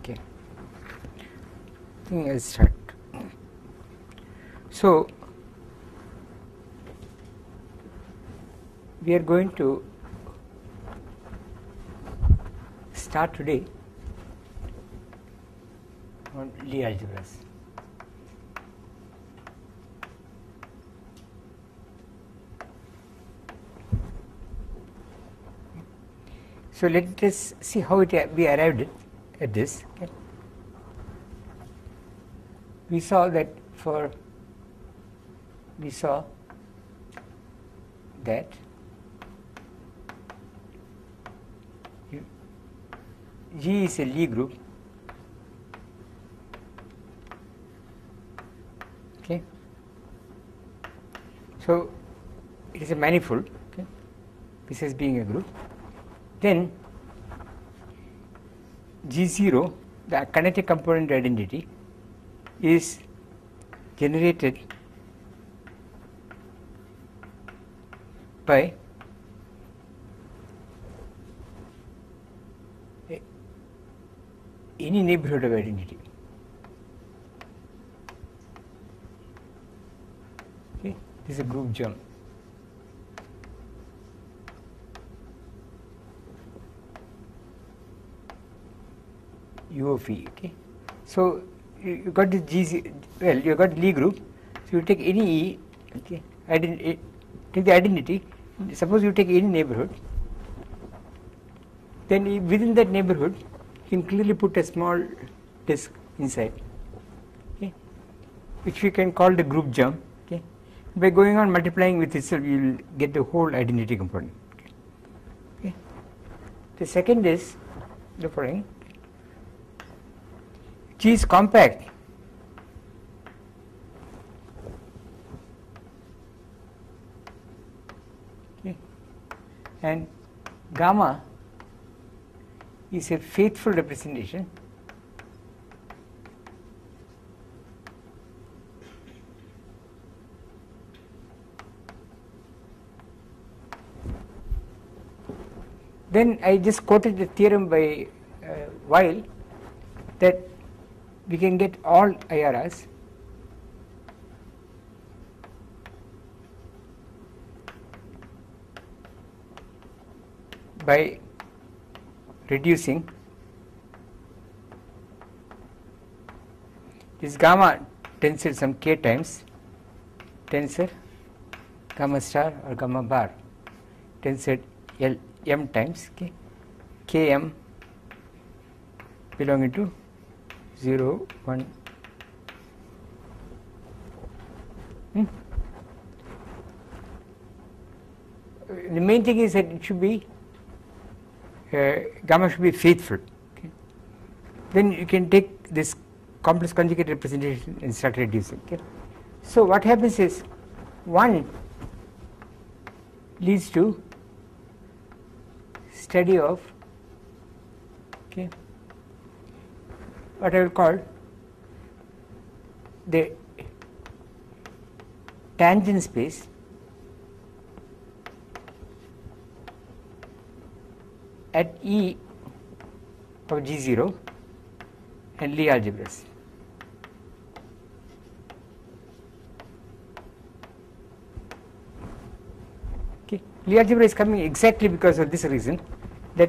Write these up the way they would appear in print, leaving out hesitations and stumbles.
Okay. I think I'll start. So, we are going to start today on Lie algebras. So, let us see how we arrived at this. Okay. We saw that G is a Lie group. Okay. So, it is a manifold, okay, besides being a group. Then G0, the kinetic component identity, is generated by any neighborhood of identity. Okay, this is a group germ. U of E. Okay, so you got the you got Lie group. So you take any E. Okay, take the identity. Suppose you take any neighborhood. Then within that neighborhood, you can clearly put a small disk inside. Okay, which we can call the group germ. Okay, by going on multiplying with itself, you will get the whole identity component. Okay, the second is the following. G is compact. Okay. And gamma is a faithful representation then I just quoted the theorem by Weil that we can get all IRRs by reducing this gamma tensor some k times tensor gamma star or gamma bar tensor L m times km belonging to 0, 1. The main thing is that it should be gamma should be faithful. Okay. Then you can take this complex conjugate representation and start reducing. Okay. So what happens is 1 leads to study of what I will call the tangent space at E of G0 and Lie algebras. Okay. Lie algebra is coming exactly because of this reason that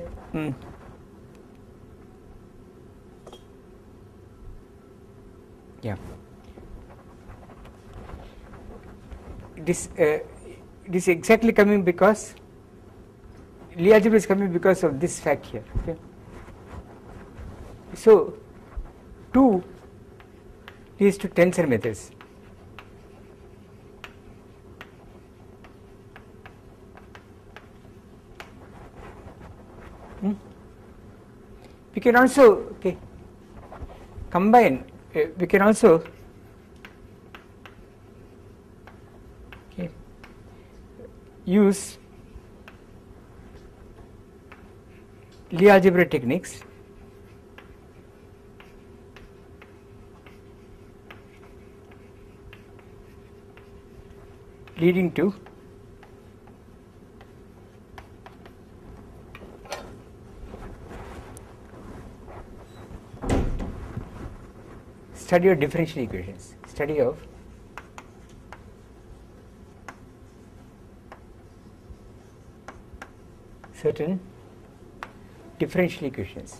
this is exactly coming because Lie algebra is coming because of this fact here. Okay. So 2 leads to tensor methods. We can also combine. We can also use Lie algebra techniques leading to study of differential equations, study of certain differential equations.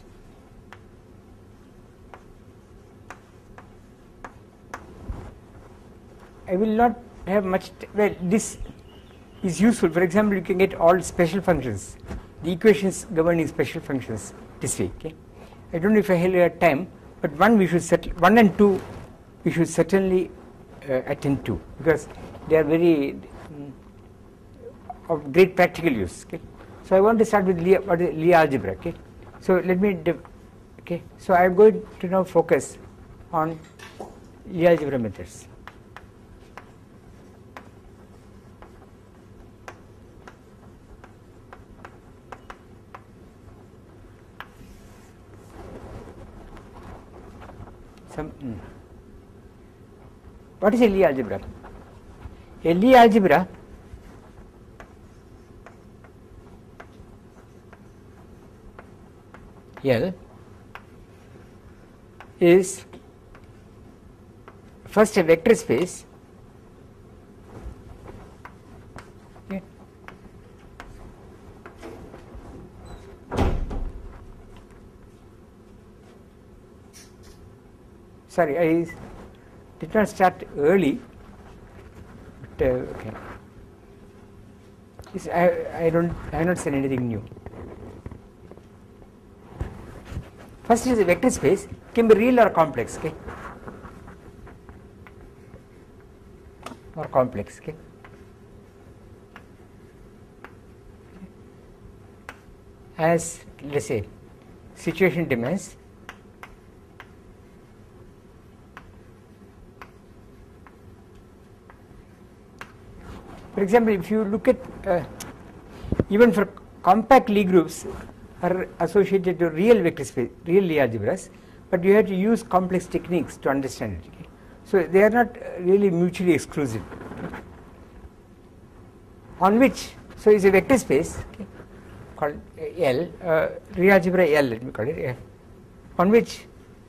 I will not have much, well, this is useful. For example, you can get all special functions, the equations governing special functions this way. Okay? I don't know if I have time, but one and two we should certainly attend to, because they are very of great practical use. Okay? So I want to start with Lie algebra. Okay? So let me okay. So I am going to now focus on Lie algebra methods. What is a Lie algebra? A Lie algebra L is first a vector space, okay, sorry, I did not start early, but okay. I have not said anything new. First is a vector space, can be real or complex, okay, or complex, okay. As let us say situation demands. For example, if you look at even for compact Lie groups are associated to real vector space, real Lie algebras, but you have to use complex techniques to understand it. Okay? So they are not really mutually exclusive. Okay? On which, so is a vector space, okay, called L, Lie algebra L, let me call it L, on which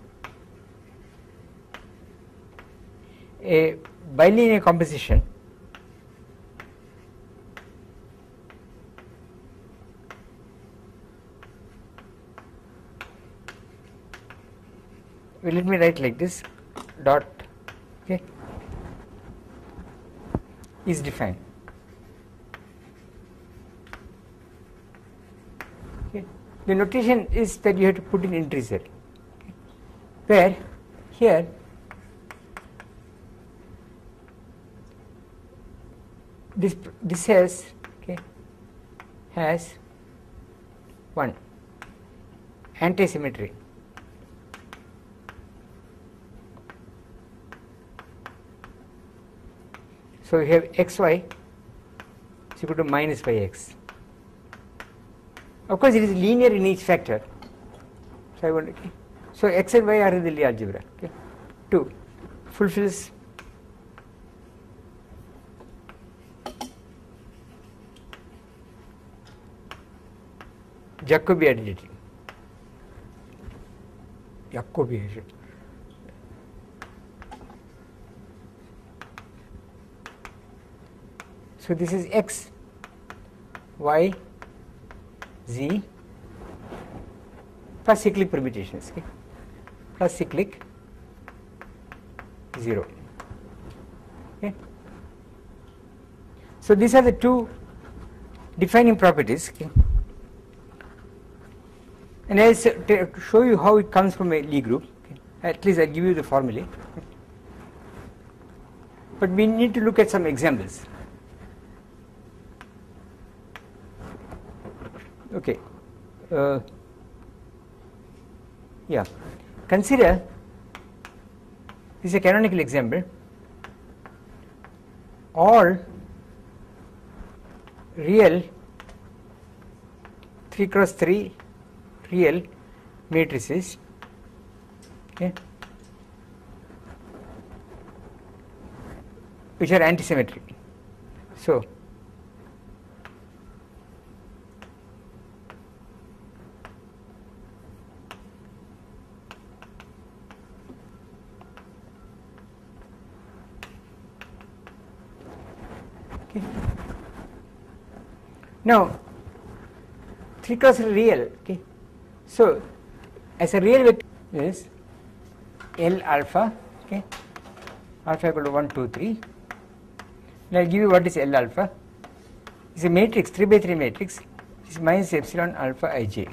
a bilinear composition well, let me write like this, dot, okay, is defined. Okay. The notation is that you have to put in entries there, okay, where here this has, okay, has one anti-symmetry. So we have xy is equal to minus yx. Of course, it is linear in each factor. So I want, okay. So x and y are in the Lie algebra. Okay. 2 fulfills Jacobi identity. Jacobi identity. So this is x, y, z plus cyclic permutations, okay, plus cyclic 0. Okay. So these are the two defining properties, okay. And I will show you how it comes from a Lie group. Okay. At least I will give you the formulae. Okay. But we need to look at some examples. Okay. Yeah. Consider this is a canonical example. All real 3 cross 3 real matrices, okay, which are antisymmetric. So Okay. Now 3 cross is real. Okay. So as a real vector is L alpha, okay, alpha equal to 1, 2, 3. Now I will give you what is L alpha. It is a matrix, 3 by 3 matrix. It is minus epsilon alpha ij.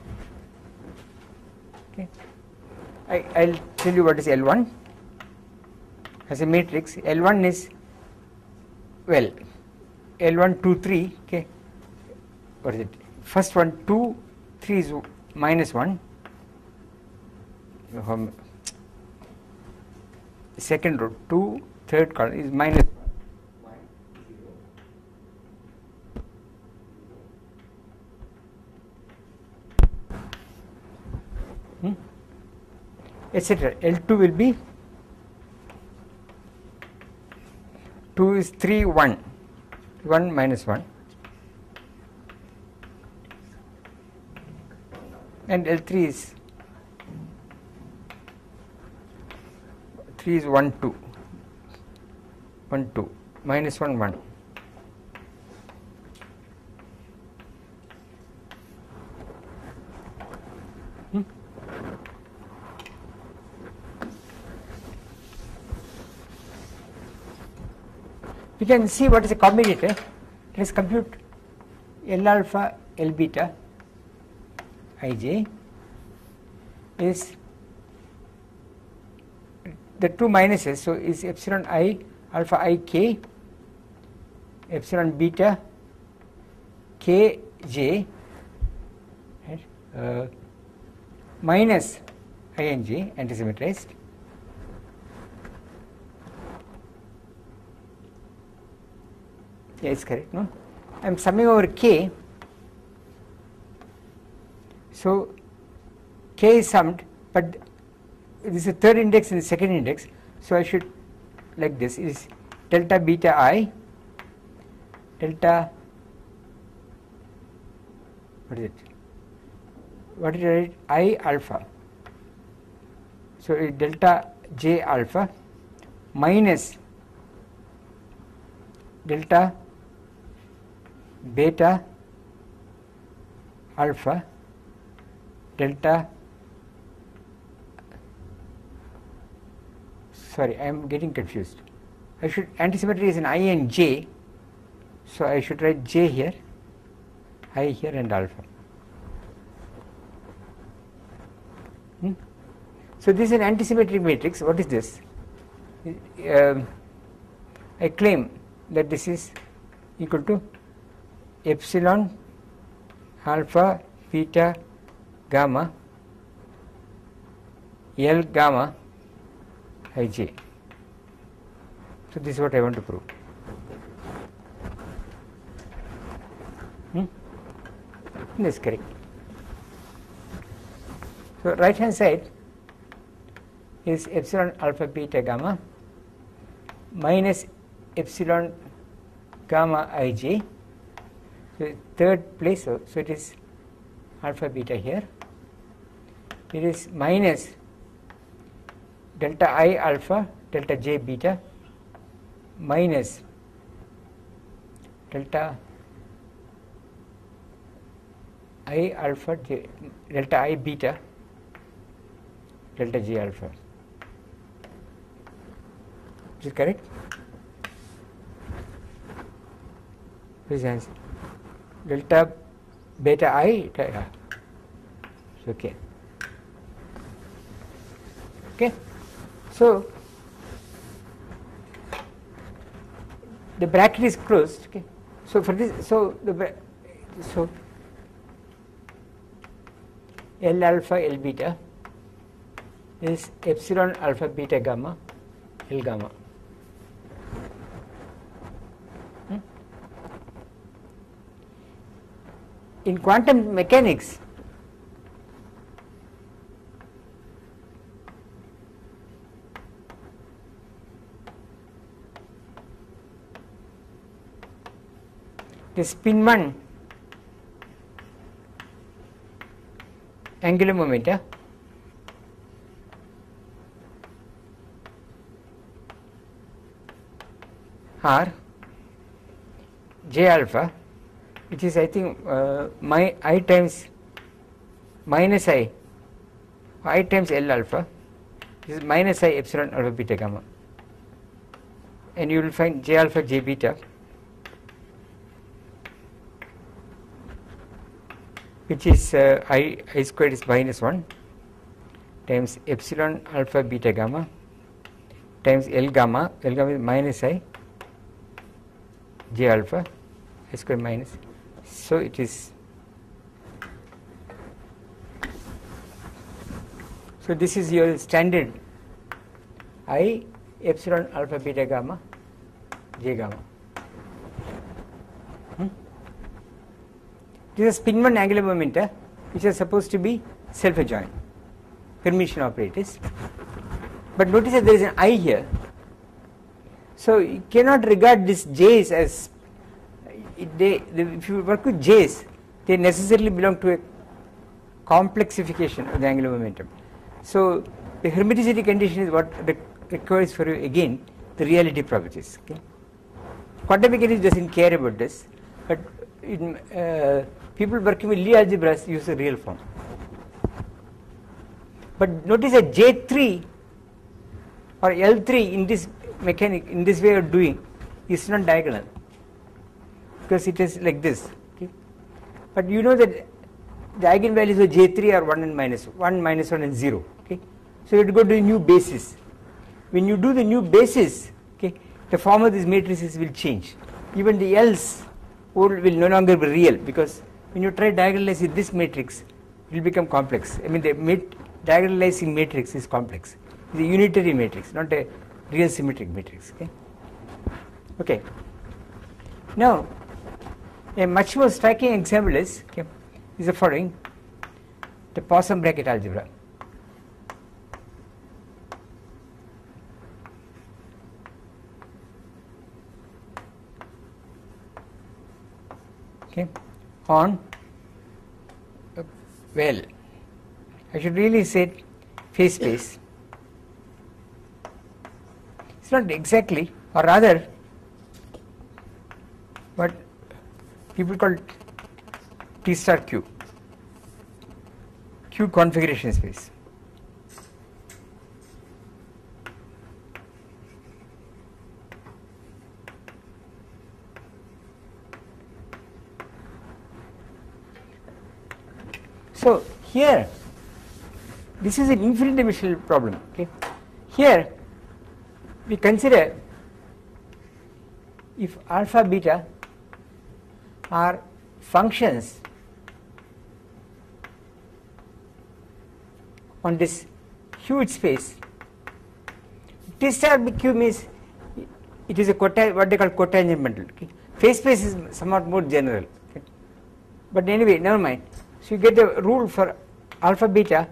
Okay. I will tell you what is L1. As a matrix, L1 is, well, L1, 2, 3, okay. What is it? First one, 2, 3 is minus 1. Second row, 2, third column is minus 1, etc. L2 will be 2 is 3, 1, 1 minus 1, and L3 is 3 is 1, 2, 1, 2, minus 1, 1. We can see what is a combinator. Let us compute L alpha, L beta, ij is the two minuses, so is epsilon I alpha I k, epsilon beta k j, right, minus I n j antisymmetrized, yeah, it's correct, no? I am summing over k, so k is summed, but this is the third index and the second index, so I should like this is delta beta I, delta, what is it? What did I write? I alpha. So it delta j alpha minus delta beta alpha delta, sorry, I am getting confused. I should, antisymmetry is an I and j, so I should write j here, I here and alpha. So this is an antisymmetric matrix. What is this? I claim that this is equal to epsilon alpha beta gamma L gamma ij. So this is what I want to prove. This is correct. So right hand side is epsilon alpha beta gamma minus epsilon gamma ij. So third place, so it is alpha beta here. It is minus delta I alpha delta j beta minus delta I alpha j, delta I beta delta j alpha. Is it correct? This is answer. Delta beta I, it's okay. Okay. So the bracket is closed. Okay. So for this, so L alpha L beta is epsilon alpha beta gamma L gamma. In quantum mechanics, the spin 1 angular momentum are J alpha, which is I think my I times minus I times L alpha. This is minus I epsilon alpha beta gamma, and you will find J alpha J beta, which is I squared is minus 1 times epsilon alpha beta gamma times L gamma is minus I J alpha I square minus, so it is, so this is your standard I epsilon alpha beta gamma J gamma. This is spin 1 angular momenta which are supposed to be self-adjoint Hermitian operators, but notice that there is an I here, so you cannot regard these J's as if you work with J's, they necessarily belong to a complexification of the angular momentum. So the hermiticity condition is what requires for you again the reality properties. Okay? Quantum mechanics doesn't care about this, but people working with Lie algebras use the real form. But notice that J3 or L3 in this mechanic, in this way of doing, is not diagonal, because it is like this. Okay? But you know that the eigenvalues of J3 are 1 and minus 1, minus 1 and 0. Okay? So you have to go to a new basis. When you do the new basis, okay, the form of these matrices will change. Even the L's will no longer be real, because when you try diagonalizing this matrix, it will become complex. I mean, the diagonalizing matrix is complex. It's a unitary matrix, not a real symmetric matrix. Okay. Okay. Now, a much more striking example is the following: the Poisson bracket algebra. Okay, on well, I should really say phase space. It's not exactly, or rather, what people call T star Q, Q configuration space. So here, this is an infinite dimensional problem. Okay, here we consider if alpha beta are functions on this huge space. T star Q means it is a what they call cotangent bundle. Okay, phase space is somewhat more general. Okay? But anyway, never mind. So you get the rule for alpha beta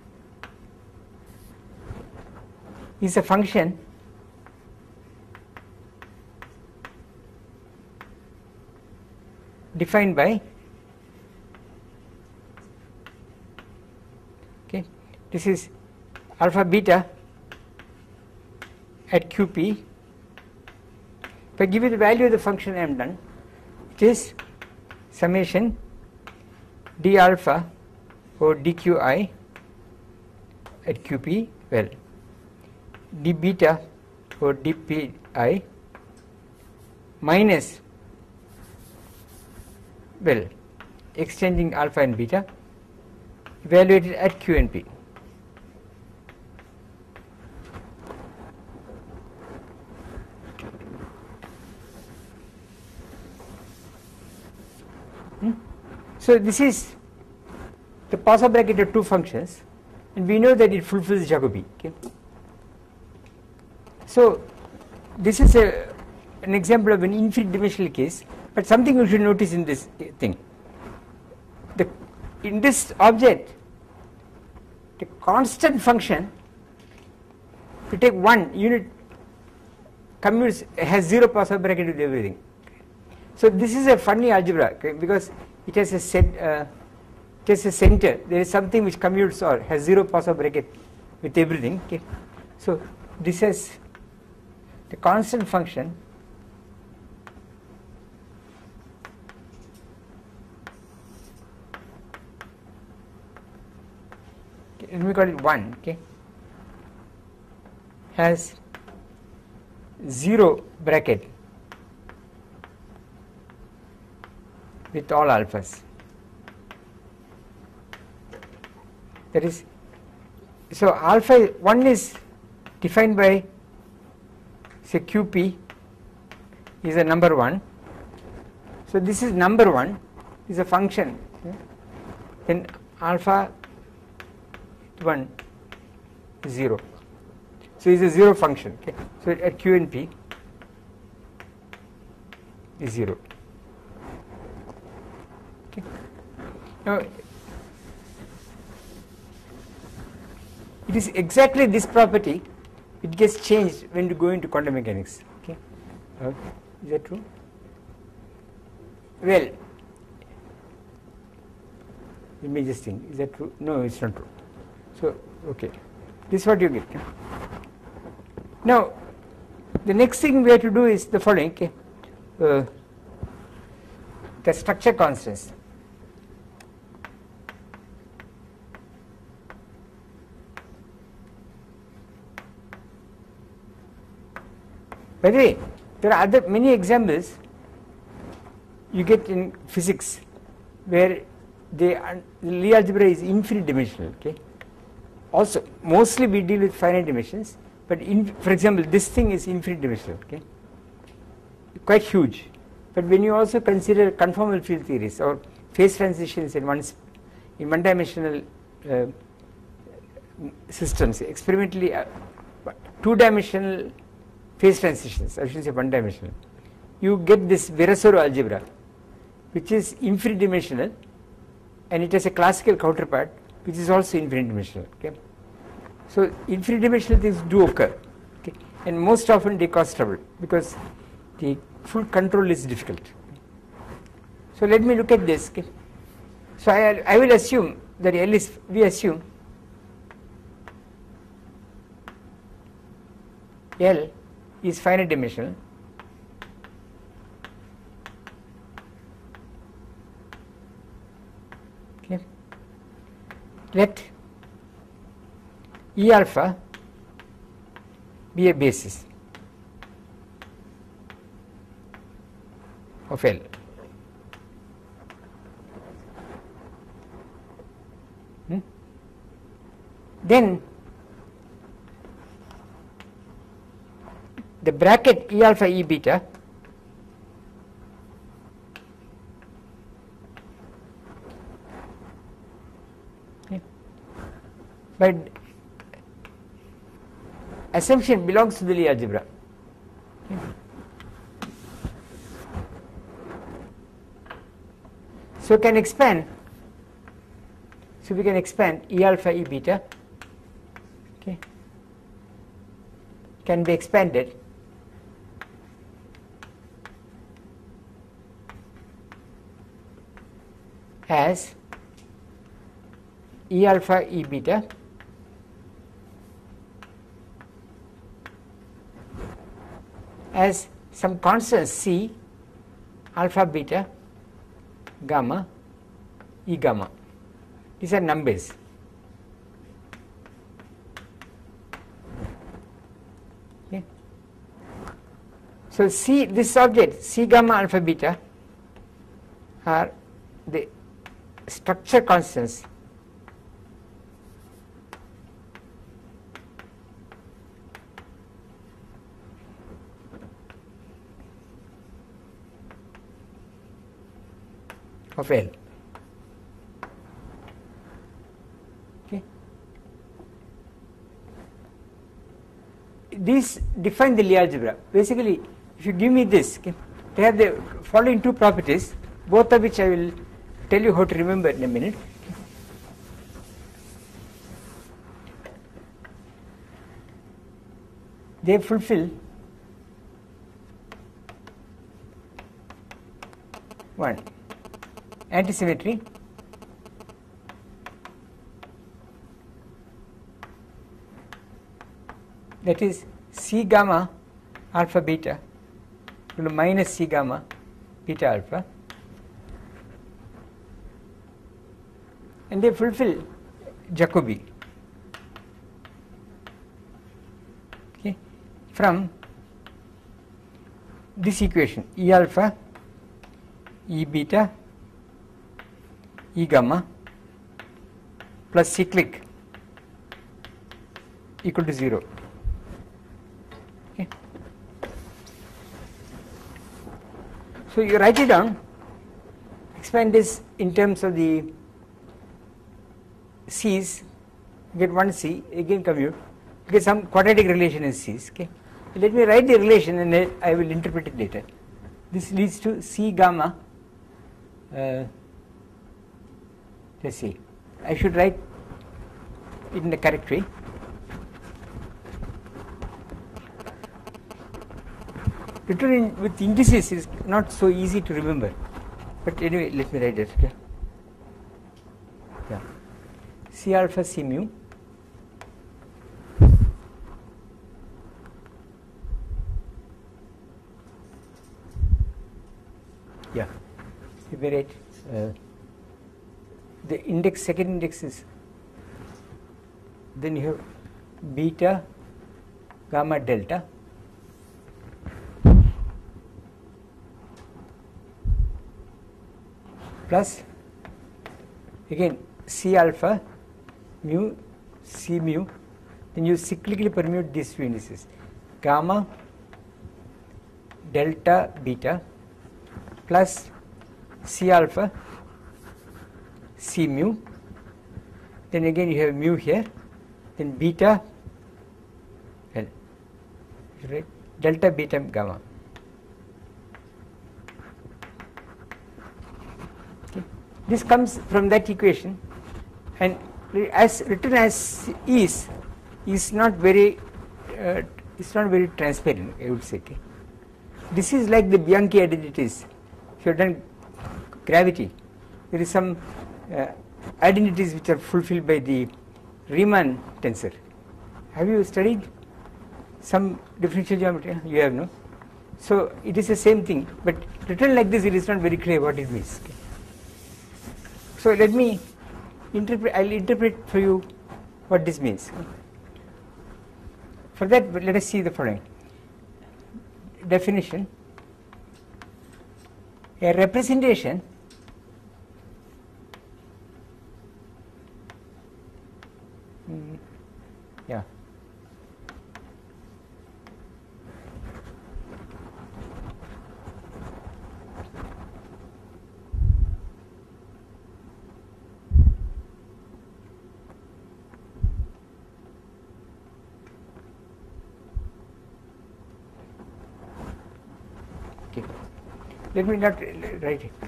is a function defined by, okay, this is alpha beta at QP. If I give you the value of the function I am done, it is summation d alpha or dqi at QP, well, d beta or dpi minus, well, exchanging alpha and beta evaluated at Q and P. So this is the Poisson bracket of two functions, and we know that it fulfills Jacobi. Okay? So this is an example of an infinite dimensional case, but something you should notice in this thing. In this object, the constant function, you take one unit, commutes, has zero Poisson bracket with everything. So this is a funny algebra, okay, because it has a center. There is something which commutes or has zero Poisson bracket with everything. Okay. So this is the constant function me call it 1, okay, has 0 bracket with all alphas. That is, so alpha 1 is defined by, say, QP is a number 1. So this is number 1 is a function, okay? Then alpha 1 is 0. So it's a 0 function, okay? So at Q and P is 0. Okay. Now it is exactly this property, it gets changed when you go into quantum mechanics, okay? Is that true? Well, let me just think, is that true? No, it's not true. So, okay, this is what you get. Now, the next thing we have to do is the following, okay? The structure constants. By the way, there are many examples you get in physics where the Lie algebra is infinite dimensional, okay? Also, mostly we deal with finite dimensions, but for example, this thing is infinite dimensional, okay? Quite huge. But when you also consider conformal field theories or phase transitions in one-dimensional systems, experimentally 2-dimensional phase transitions, I shouldn't say one-dimensional, you get this Virasoro algebra, which is infinite dimensional, and it has a classical counterpart which is also infinite dimensional, okay? So infinite dimensional things do occur, okay? And most often they cause trouble because the full control is difficult. So let me look at this, okay? So I will assume that L is, we assume L is finite dimensional, okay? Let E alpha be a basis of L. Then the bracket E alpha E beta by assumption belongs to the Lie algebra. So can expand. So we can expand E alpha E beta, okay, can be expanded as E alpha E beta as some constant C alpha beta gamma E gamma. These are numbers. Okay. So C, this object C gamma alpha beta are the structure constants of L. Okay. These define the Lie algebra. Basically, if you give me this, okay, they have the following two properties, both of which I will tell you how to remember in a minute. They fulfill one, antisymmetry, that is C gamma alpha beta equal to minus C gamma beta alpha, and they fulfill Jacobi. okay, from this equation E alpha, E beta, E gamma plus cyclic equal to 0. Okay. So you write it down, expand this in terms of the C's, get one C, again commute, get some quadratic relation in C's. Okay. Let me write the relation and then I will interpret it later. This leads to C gamma, let's see, I should write it in the correct way. Written with indices is not so easy to remember, but anyway, let me write it. Okay. Yeah. C alpha C mu yeah, let me write the index, second index is, then you have beta gamma delta plus again C alpha mu C mu, then you cyclically permute these two indices gamma delta beta plus C alpha C mu, then again you have mu here, then beta L, right, delta beta gamma. Okay. This comes from that equation, and as written as is not very transparent, I would say. Okay. This is like the Bianchi identities. If you have done gravity, there is some identities which are fulfilled by the Riemann tensor. Have you studied some differential geometry? You have, no? So it is the same thing, but written like this, it is not very clear what it means. Okay. So let me interpret. I will interpret for you what this means. For that, let us see the following definition: a representation yeah. Okay. Let me not write it.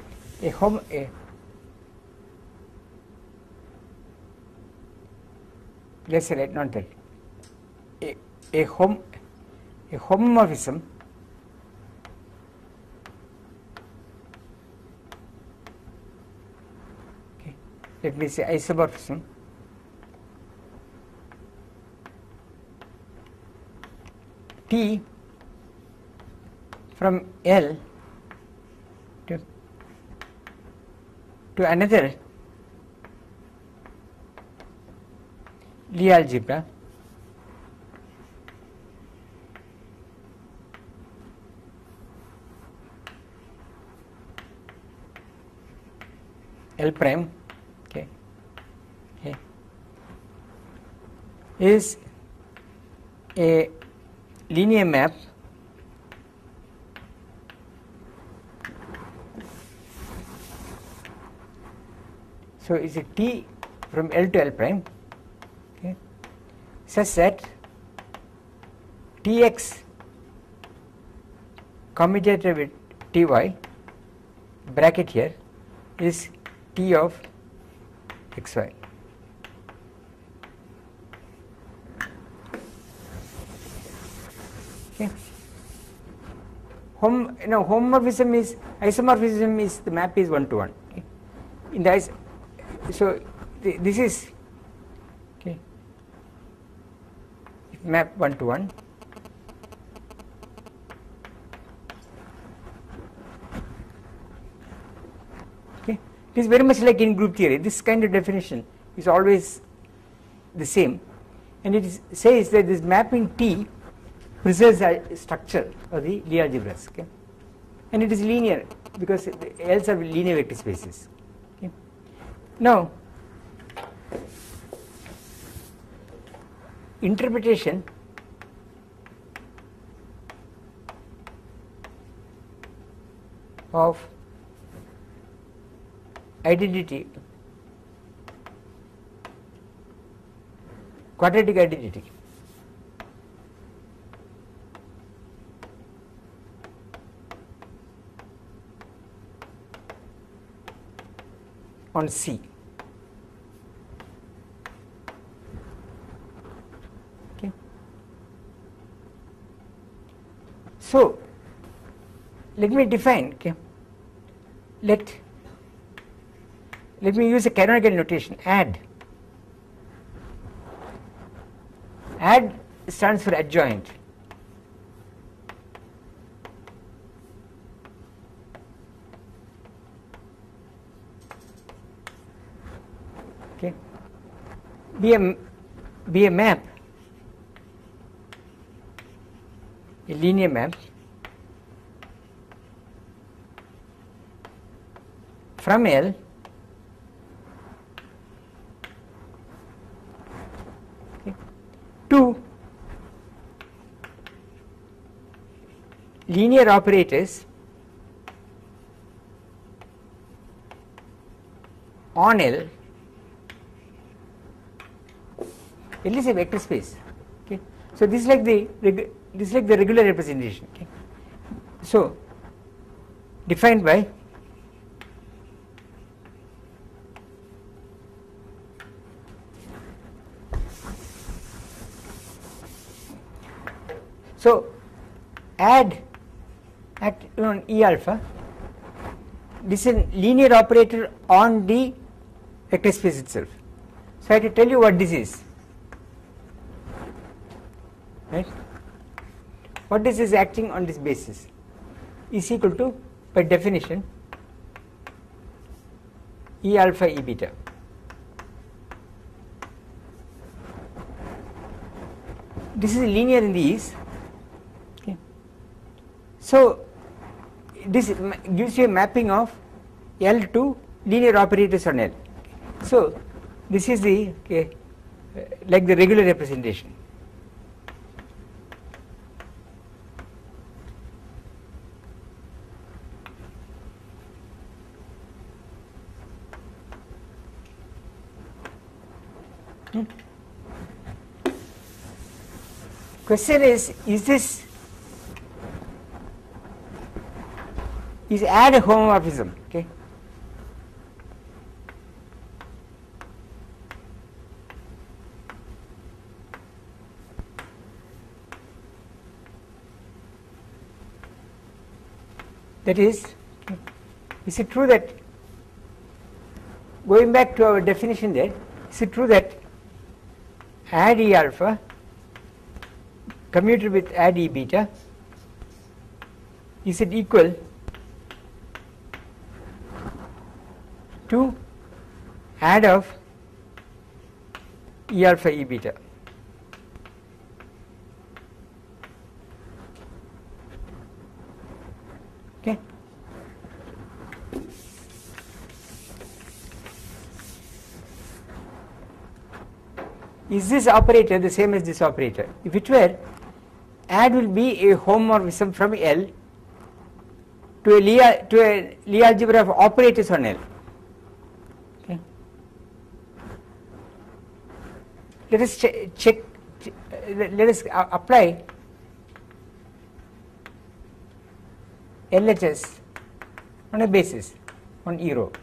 Let's say not that. A homomorphism okay. Let me say isomorphism T from L to another Lie algebra L prime, okay, is a linear map so is a T from L to L prime, okay, such that Tx commutated with Ty bracket here is T of xy. Okay. Homomorphism is isomorphism is the map is 1 to 1. Okay. In the so this is okay map 1 to 1. Okay, it is very much like in group theory. This kind of definition is always the same, and it says that this mapping T preserves the structure of the Lie algebras. Okay? And it is linear because L's are linear vector spaces. Okay? Now, interpretation of identity, quadratic identity. On C. Okay. So, let me define. Okay. Let me use a canonical notation. Add. Add stands for adjoint. Okay. Be a map, a linear map from L to linear operators on L. L is a vector space. Okay. So this is like the regular representation. Okay. So defined by add act on E alpha. This is a linear operator on the vector space itself. So I have to tell you what this is. Right? What this is acting on this basis is equal to, by definition, E alpha E beta. This is linear in the E's. Okay. So this gives you a mapping of L to linear operators on L. So this is the like the regular representation. Question is add a homomorphism, okay? That is it true that, going back to our definition there, is it true that add E alpha commuted with add E beta, is it equal to add of E alpha E beta? Okay. Is this operator the same as this operator? If it were, add will be a homomorphism from L to a Lie algebra of operators on L. Okay. Let us check. Let us apply LHS on a basis on E rho.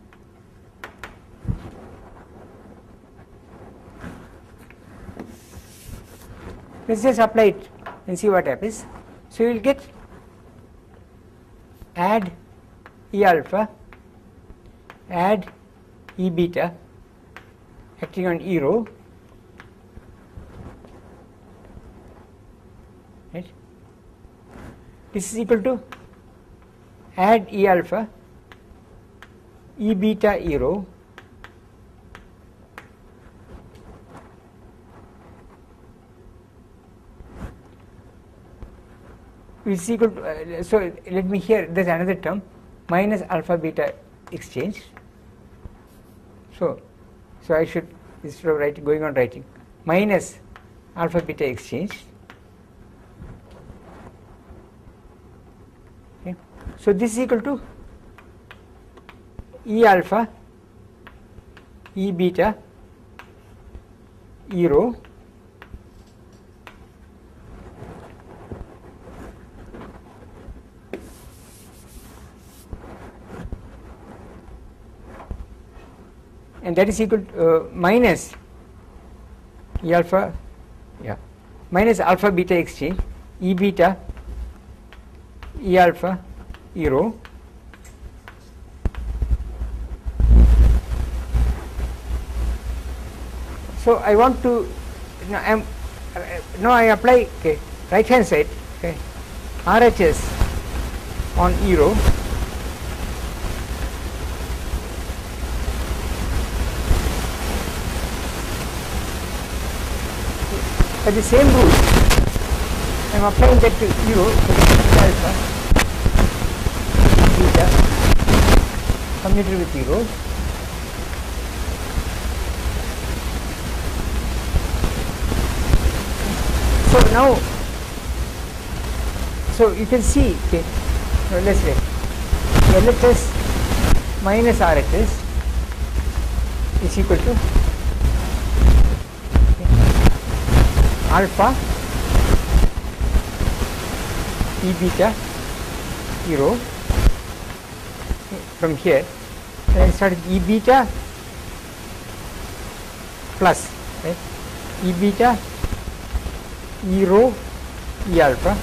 Let's just apply it and see what happens. So you will get add E alpha, add E beta acting on E rho, right? This is equal to add E alpha, E beta E rho, is equal to, so let me here, there's another term, minus alpha beta exchange. So I should, instead of writing, going on writing, minus alpha beta exchange. Okay. So this is equal to E alpha, E beta, E rho, and that is equal to minus E alpha, minus alpha beta exchange, E beta, E alpha, E rho, so I want to, now I apply, okay, right hand side, okay, RHS on E rho, by the same rule I am applying that to E rho, so alpha, beta, commutated with E rho, so now, so you can see, okay, now let's say LHS minus RHS is equal to alpha E beta E rho, from here, and I start with E beta plus, right, E beta E rho E alpha,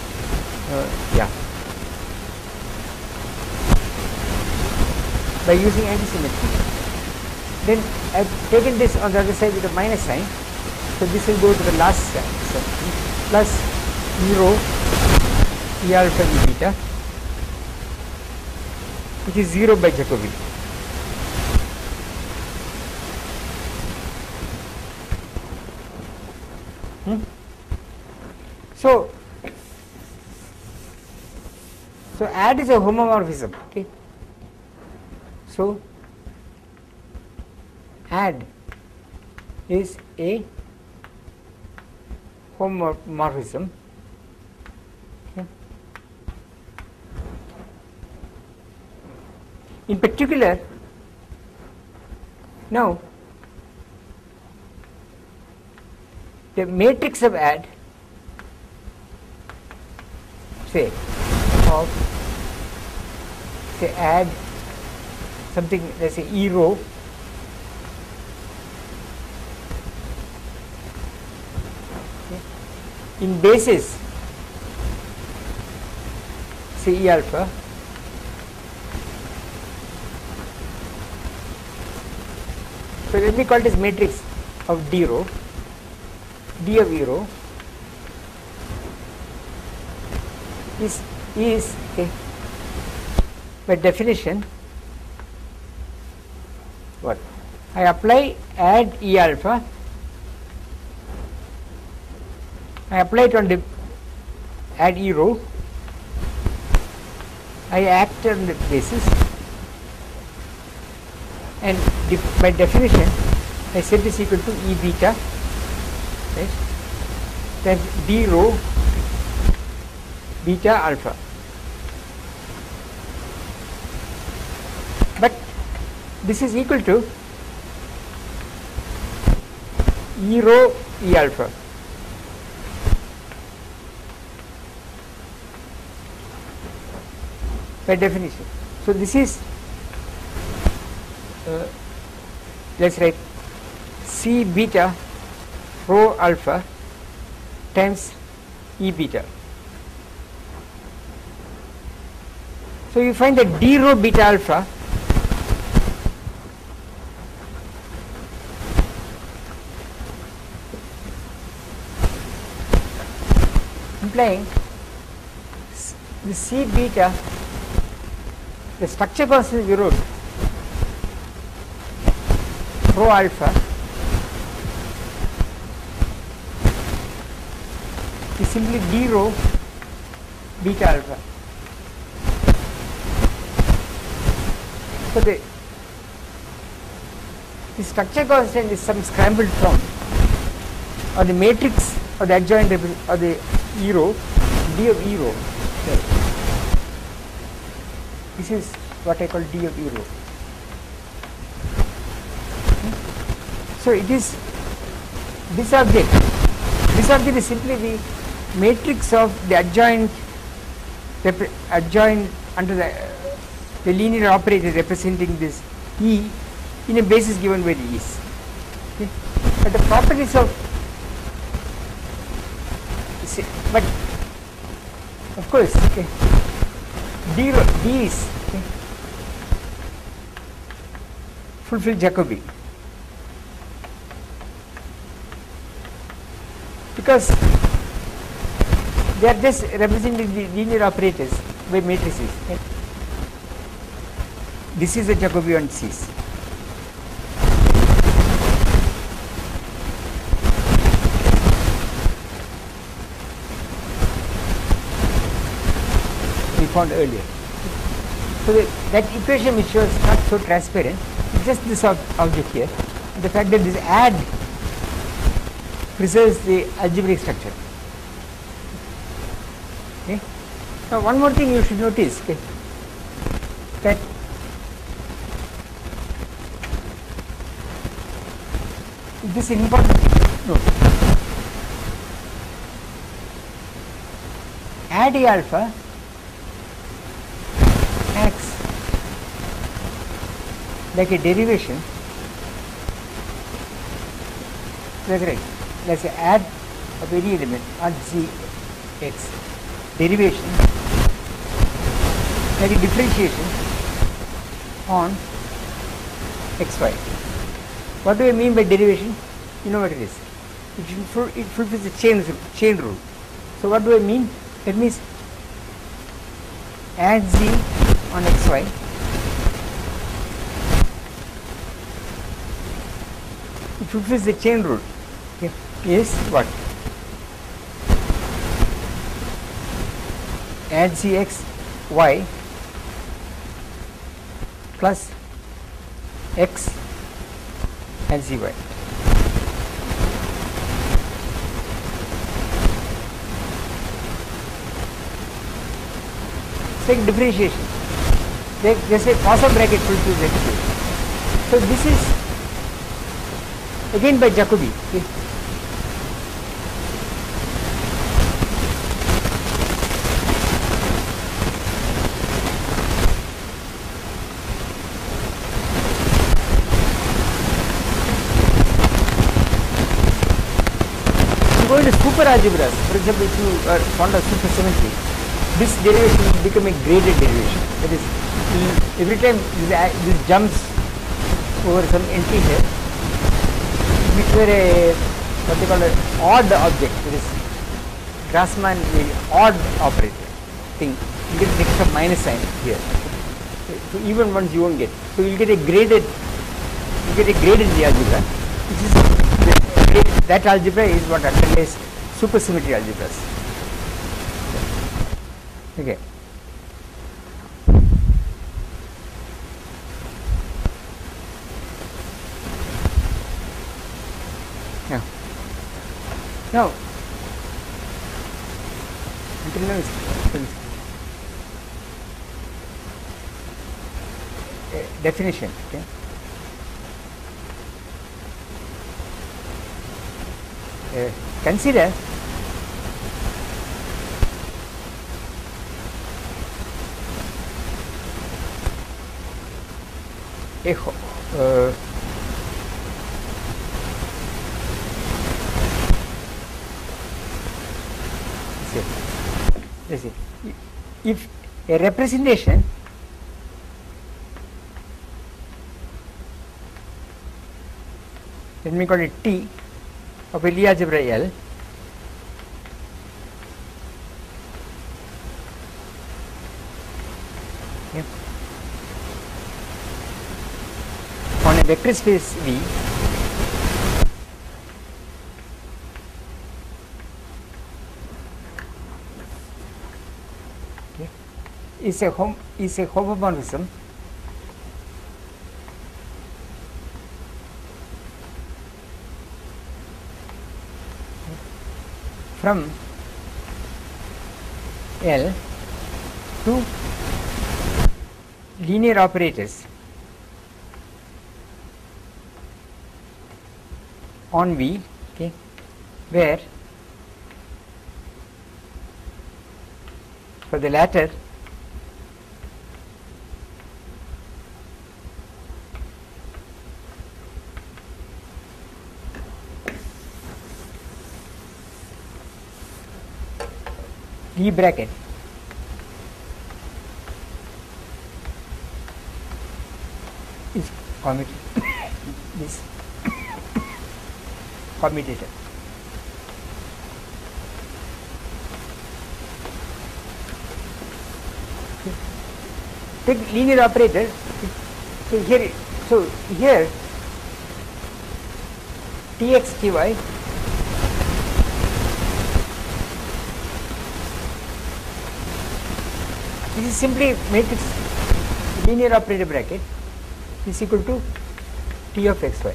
by using anti-symmetry. Then I have taken this on the other side with a minus sign, so this will go to the last side, so plus E rho E alpha E beta, which is 0 by Jacobi. So add is a homomorphism, okay. So add is a homomorphism, okay. In particular, now the matrix of add, say add something, let's say E rho, okay, in basis, say E alpha, so let me call this matrix of D rho, D of E rho is okay, by definition what? I apply add E alpha, I apply it on the add E rho, I act on the basis, and by definition I set this equal to E beta, right, then D rho beta alpha. But this is equal to E rho E alpha. By definition. So this is, let's write C beta rho alpha times E beta. So you find that D rho beta alpha implying the C beta, the structure constant we wrote, rho alpha is simply D rho beta alpha. So the structure constant is some scrambled form, or the matrix or the adjoint or the E row, D of E row. Okay. This is what I call D of E row. So it is this object. This object is simply the matrix of the adjoint under the linear operator representing this E in a basis given by the E's. Okay. But the properties of but of course, okay, D is okay, fulfill Jacobi, because they are just representing the linear operators by matrices. Okay. This is the Jacobi on C's. We found earlier. So that equation which was not so transparent, it's just this object here. And the fact that this add preserves the algebraic structure. Okay. Now one more thing you should notice, okay, that this is important thing. No. Add A alpha acts like a derivation. That's right. Let's say add of any element on Z x, derivation like a differentiation on xy. What do I mean by derivation? You know what it is. It fulfills the chain rule. So what do I mean? That means add Z on xy it fulfills the chain rule. Okay. Is what? Add Zx y plus x and zy. Take differentiation. They say Poisson bracket fulfills x. So this is again by Jacobi. Okay. You go into super algebras, for example, if you are fond of supersymmetry, this derivation will become a graded derivation. That is, every time this jumps over some entry here, which were a what they call an odd object, that is Grassmann odd operator thing, you get an extra minus sign here. So even ones you won't get. So you will get a graded, in the algebra. Which is that algebra is what underlies supersymmetry algebras. Okay. Now, until now definition. Okay. Consider let's see, if a representation let me call it T of a Lie algebra L on a vector space V okay, is a homomorphism from L to linear operators on V, okay, where for the latter V bracket is this commutator. Take linear operator. So here Tx Ty this is simply matrix linear operator bracket is equal to T of xy.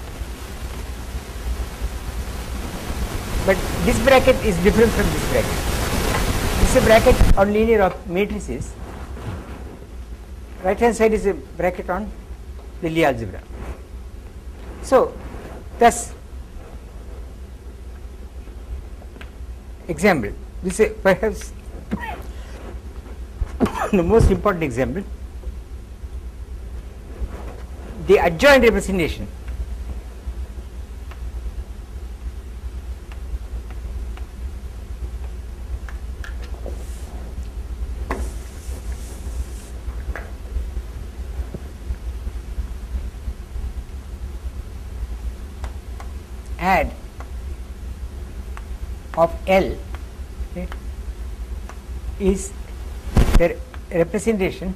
But this bracket is different from this bracket. This is a bracket on linear matrices. Right hand side is a bracket on the Lie algebra. So, thus, example, this is perhaps the most important example, the adjoint representation add of L, okay, is the representation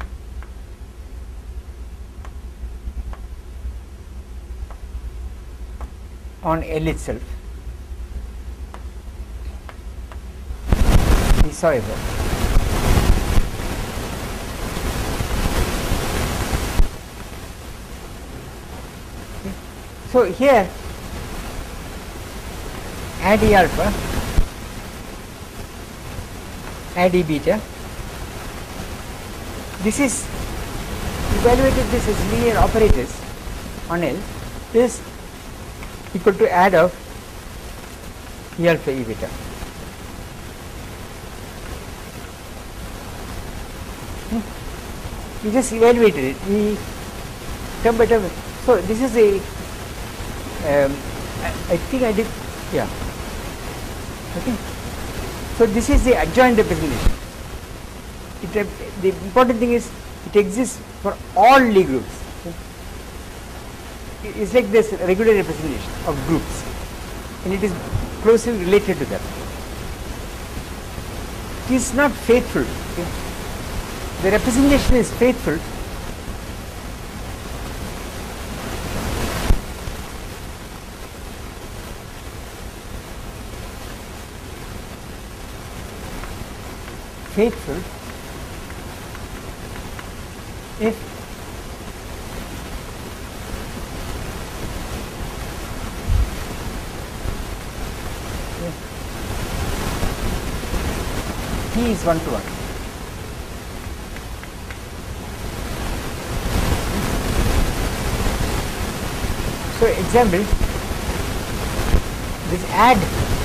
on L itself is so above. Okay. So here add E alpha, add E beta. This is evaluated this as linear operators on L is equal to add of E alpha E beta. We just evaluated it. We term by term. So this is a I think I did, yeah. Okay. So this is the adjoint representation. The important thing is it exists for all Lie groups. It is like this regular representation of groups, and it is closely related to that. It is not faithful. Okay. The representation is faithful if T is 1 to 1. So example, this add,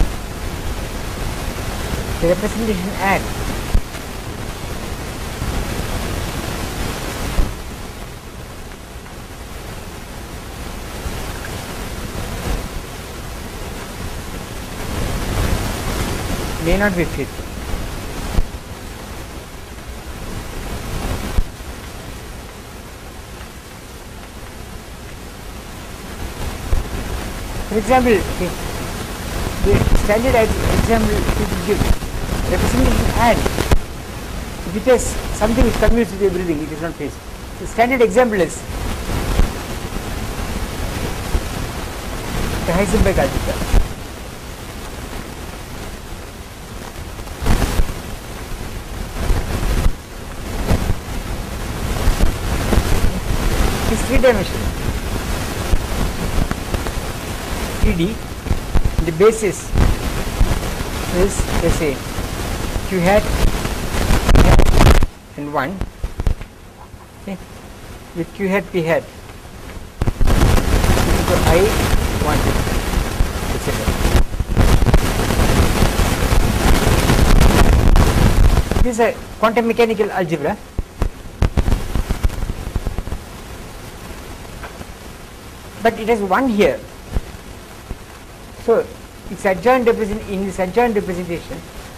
the representation add may not be faithful. For example, okay, the standard example to give representation add, if it has something which commutes with everything, it is not faithful. The standard example is the Heisenberg algebra. is three-dimensional. 3D. The basis is, let's say, q hat and 1, okay, with q hat p hat equal to I 1, etc. This is a quantum mechanical algebra. But it has 1 here. So it's adjoint in this adjoint representation,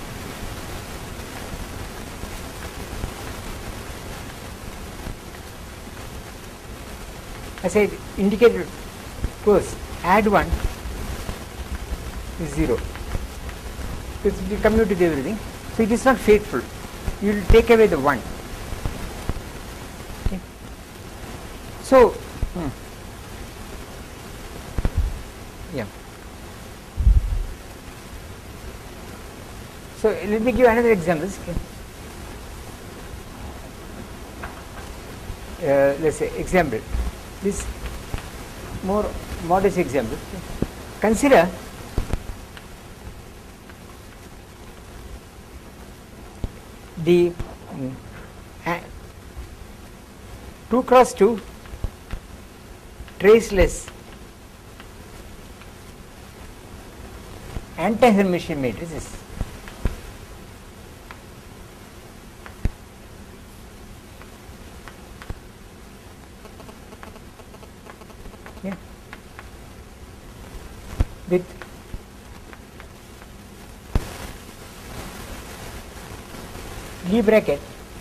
as I indicated first, add 1 is 0. Because it will commute with everything. So it is not faithful. You will take away the 1. Okay. So yeah. So let me give another example. Okay. Let's say example. This more modest example. Consider the 2 cross 2 traceless anti-Hermitian matrices. Yeah. With Lie bracket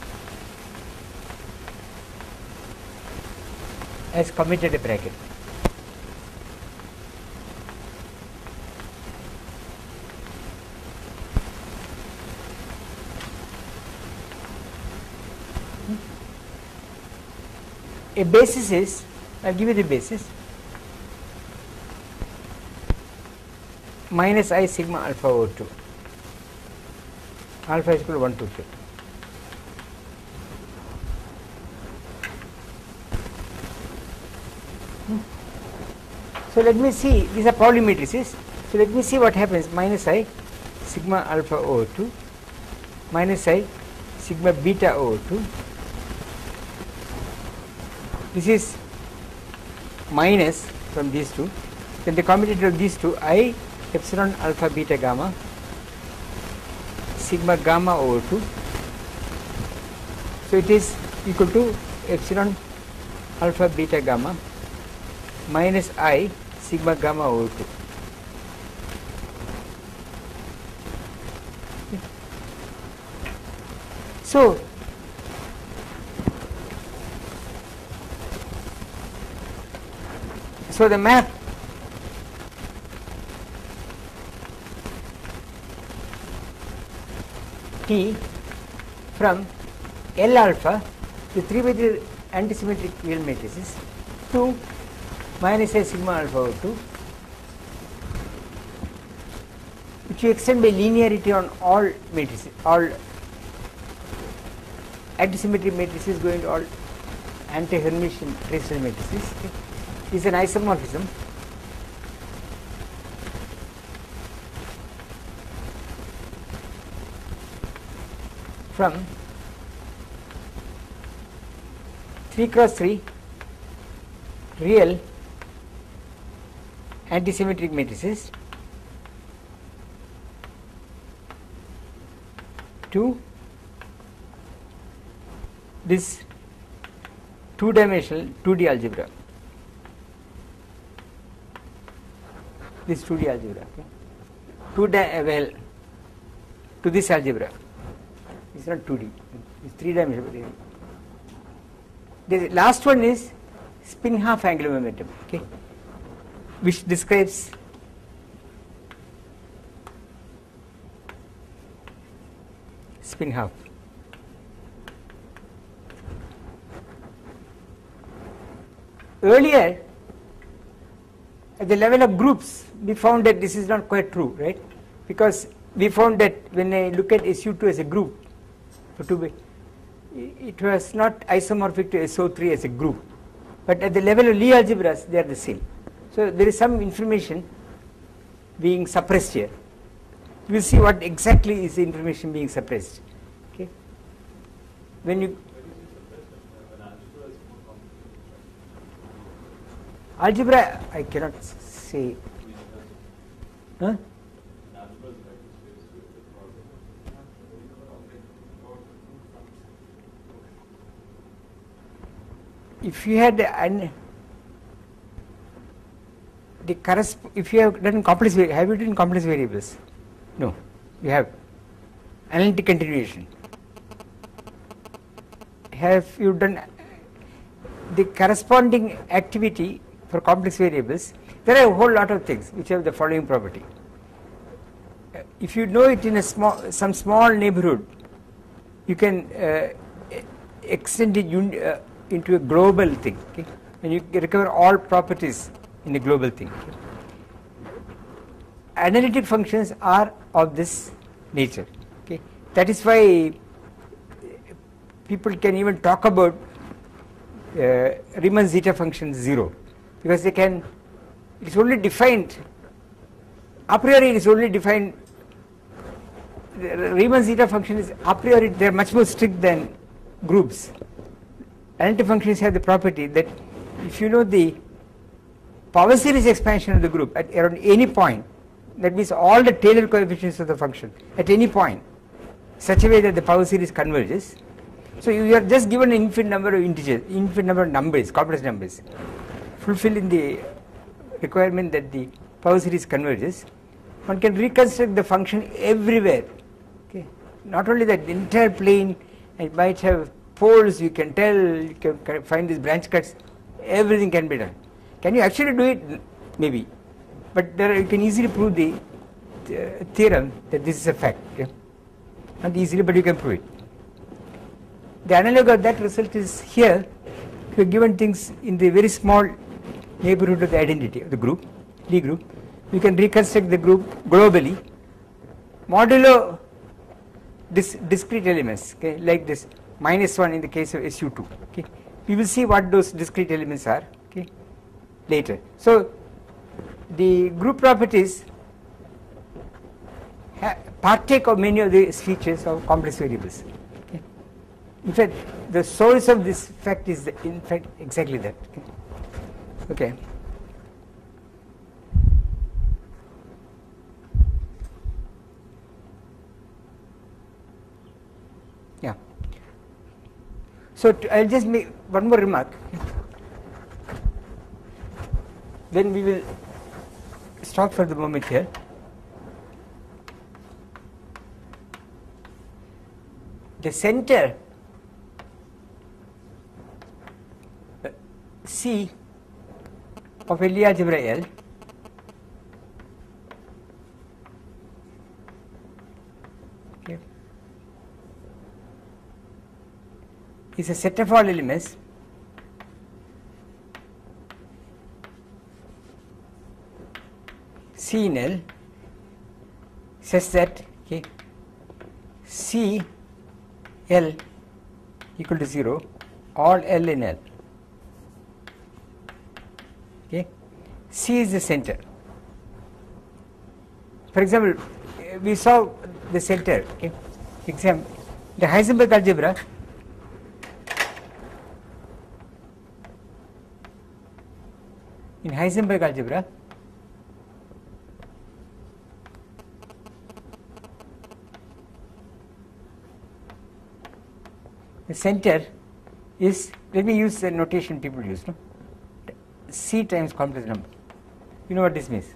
as committed bracket. A basis is, I'll give you the basis, minus I sigma alpha O2. Alpha is equal to 1 to 2. So let me see, these are Pauli matrices. So let me see what happens. Minus I sigma alpha O2 minus I sigma beta O2. This is minus from these two. Then the commutator of these two, I epsilon alpha beta gamma sigma gamma O2. So it is equal to epsilon alpha beta gamma minus I sigma gamma O2. So the map T from L alpha, the 3x3 antisymmetric real matrices, to minus I sigma alpha O2, which you extend by linearity on all matrices, all antisymmetric matrices going to all anti-Hermitian traceless matrices. Okay. Is an isomorphism from 3 cross 3 real antisymmetric matrices to this two-dimensional 2D algebra. This 2D algebra, okay. Well, to this algebra. It's not 2D, it's 3-dimensional. The last one is spin half angular momentum, okay, which describes spin half. Earlier, at the level of groups, we found that this is not quite true, right? Because we found that when I look at SU2 as a group, for 2 bit, it was not isomorphic to SO3 as a group. but at the level of Lie algebras they are the same. So there is some information being suppressed here. We will see what exactly is the information being suppressed. Okay. When you algebra, I cannot say. Huh? If you had if you have done complex, have you done complex variables? No, you have analytic continuation. Have you done the corresponding activity for complex variables? There are a whole lot of things which have the following property. If you know it in a some small neighborhood, you can extend it into a global thing, okay? And you recover all properties in a global thing. Okay? Analytic functions are of this nature. Okay? That is why people can even talk about Riemann zeta function 0, because they can, it's only defined, a priori it is only defined, the Riemann zeta function is a priori, they are much more strict than groups. Analytic functions have the property that if you know the power series expansion of the group at around any point, that means all the Taylor coefficients of the function at any point, such a way that the power series converges. So you are just given an infinite number of integers, infinite number of numbers, complex numbers, fulfilling the requirement that the power series converges. One can reconstruct the function everywhere. Okay. Not only that, the entire plane, it might have poles, you can tell, you can find these branch cuts, everything can be done. Can you actually do it? Maybe. But there you can easily prove the theorem that this is a fact. Okay? Not easily, but you can prove it. The analog of that result is here. If you are given things in the very small neighborhood of the identity of the group, Lie group, you can reconstruct the group globally, modulo this discrete elements, okay, like this -1 in the case of SU2. Okay. We will see what those discrete elements are, okay, later. So the group properties partake of many of these features of complex variables. Okay. In fact, the source of this fact is in fact exactly that. Okay. Yeah. So I'll just make one more remark. Then we will stop for the moment here. The center C of a Lie algebra L okay, is a set of all elements C in L such that okay, C L equal to 0, all L in L. Okay. C is the center. For example, we saw the center. Okay. Example, the Heisenberg algebra. In Heisenberg algebra, the center is, let me use the notation people use, no? C times complex number. You know what this means?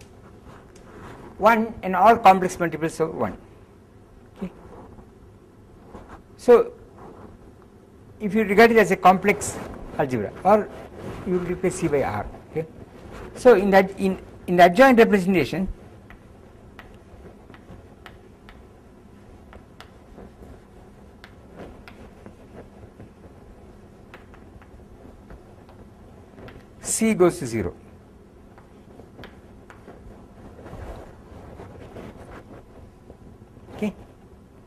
1 and all complex multiples of 1. Okay. So if you regard it as a complex algebra, or you will replace C by R. Okay. So in that in the adjoint representation, C goes to 0. Okay.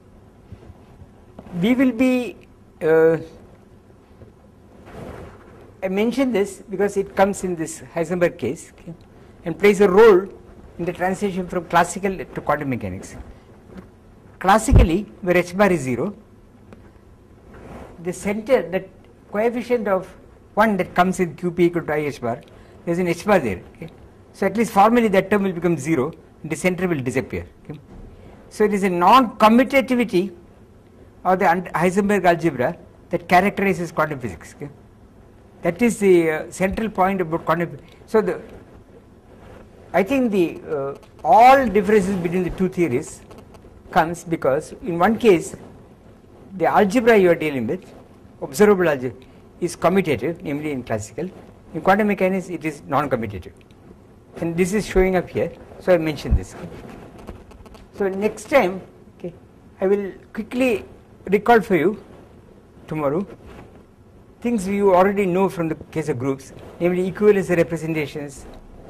We will be I mention this because it comes in this Heisenberg case, okay, and plays a role in the transition from classical to quantum mechanics. Classically, where h bar is 0, the center, that coefficient of 1 that comes in QP equal to I h bar, there is an h bar there. Okay. So at least formally that term will become 0, and the center will disappear. Okay. So it is a non-commutativity of the Heisenberg algebra that characterizes quantum physics. Okay. That is the central point about quantum. So I think the all differences between the two theories comes because in one case the algebra you are dealing with, observable algebra, is commutative, namely in classical. In quantum mechanics it is non-commutative, and this is showing up here, so I mentioned this. So next time, okay, I will quickly recall for you tomorrow things you already know from the case of groups, namely equivalence representations,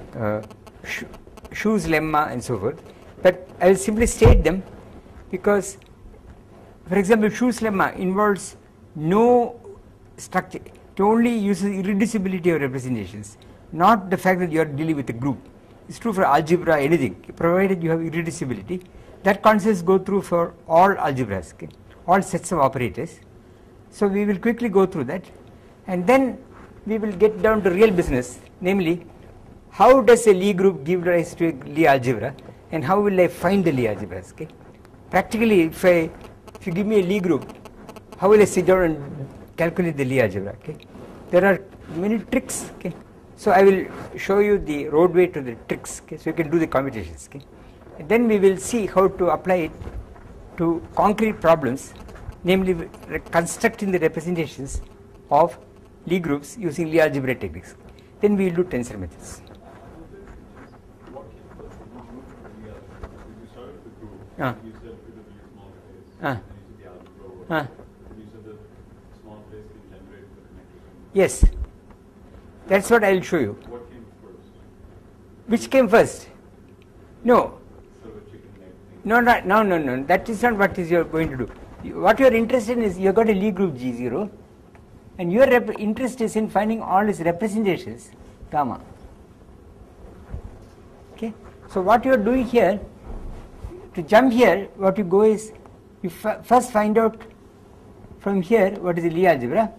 Schu's lemma and so forth, but I will simply state them because, for example, Schu's lemma involves no structure, it only uses irreducibility of representations, not the fact that you are dealing with a group. It's true for algebra, anything, provided you have irreducibility. That concepts go through for all algebras, okay, all sets of operators. So we will quickly go through that, and then we will get down to real business, namely how does a Lie group give rise to a Lie algebra, and how will I find the Lie algebras. Okay. Practically, if you give me a Lie group, how will I sit down and calculate the Lie algebra? Okay. There are many tricks. Okay. So I will show you the roadway to the tricks, okay, so you can do the computations. Okay. And then we will see how to apply it to concrete problems, namely constructing the representations of Lie groups using Lie algebra techniques. Then we will do tensor methods. You said it would be a small space, and you said the algebra works. And you said the small space can generate the connectors. Yes, that's what I will show you. What came first? Which came first? No. So the chicken egg thing. No, that is not what is you are going to do. What you are interested in is you have got a Lie group G0, and your interest is in finding all its representations, gamma. Okay. So what you are doing here, to jump here, what you go is you first find out from here what is the Lie algebra,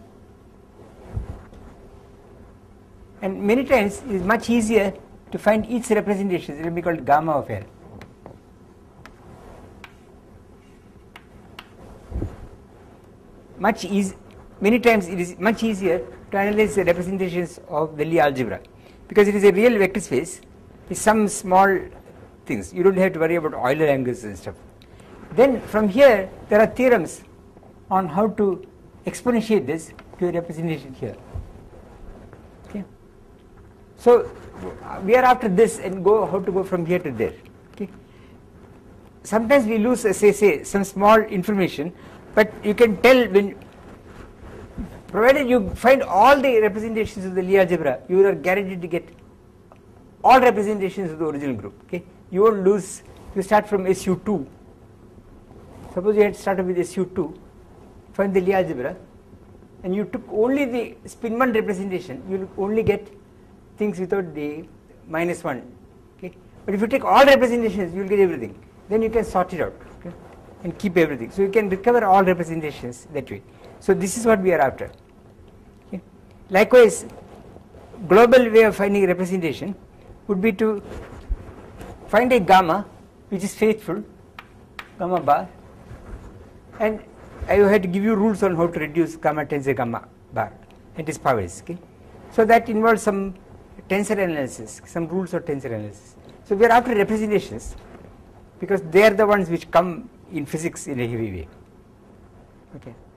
and many times it is much easier to find each representation. It will be called gamma of L. Many times it is much easier to analyze the representations of the Lie algebra because it is a real vector space with some small things. You don't have to worry about Euler angles and stuff. Then from here there are theorems on how to exponentiate this to a representation here. Okay. So we are after this and go how to go from here to there. Okay. Sometimes we lose say some small information, but you can tell when, provided you find all the representations of the Lie algebra, you are guaranteed to get all representations of the original group. Okay. You won't lose. You start from SU2. Suppose you had started with SU2, find the Lie algebra, and you took only the spin 1 representation, you will only get things without the -1. Okay. But if you take all representations, you will get everything. Then you can sort it out, okay, and keep everything. So you can recover all representations that way. So this is what we are after. Okay. Likewise, global way of finding representation would be to find a gamma which is faithful, gamma bar, and I had to give you rules on how to reduce gamma tensor gamma bar and its powers. Okay. So that involves some tensor analysis, some rules of tensor analysis. So we are after representations because they are the ones which come in physics in a heavy way. Okay.